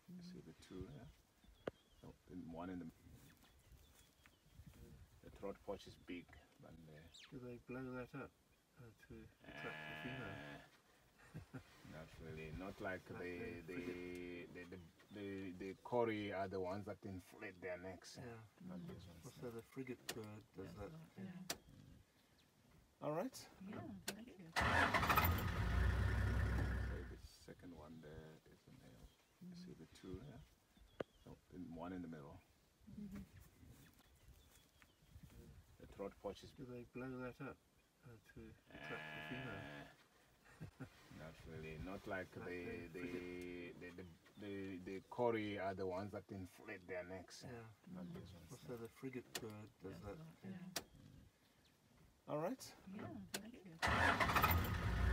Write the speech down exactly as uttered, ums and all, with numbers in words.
You see the two here? Oh, and one in the the throat pouch is big, but the, Do they blow that up uh, to attract the female? not really. Not like Like the the the, the the the the Cory are the ones that inflate their necks. Yeah. Not these ones. Also, the frigate bird does that. Yeah. All right. Yeah, thank you. So the second one there is the male. You see the two here? Oh, and one in the middle. Mm-hmm. The throat pouch is Do they blow that up uh, to attract the female? not really. Not like Like the the the the the the, the Cory are the ones that inflate their necks. Yeah. Not these ones. Also, the frigate bird does that. Yeah. All right. Yeah, thank you.